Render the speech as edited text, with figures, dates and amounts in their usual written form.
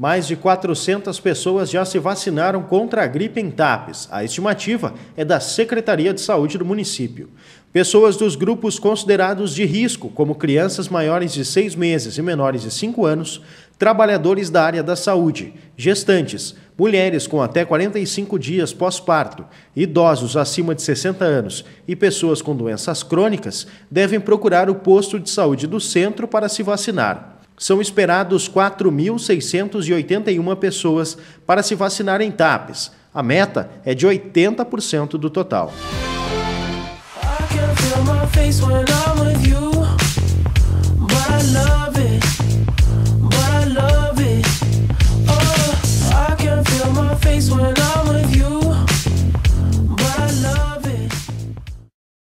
Mais de 400 pessoas já se vacinaram contra a gripe em Tapes. A estimativa é da Secretaria de Saúde do município. Pessoas dos grupos considerados de risco, como crianças maiores de 6 meses e menores de 5 anos, trabalhadores da área da saúde, gestantes, mulheres com até 45 dias pós-parto, idosos acima de 60 anos e pessoas com doenças crônicas, devem procurar o posto de saúde do centro para se vacinar. São esperados 4.681 pessoas para se vacinar em Tapes. A meta é de 80% do total. I can feel my face when I'm with you, but I love it.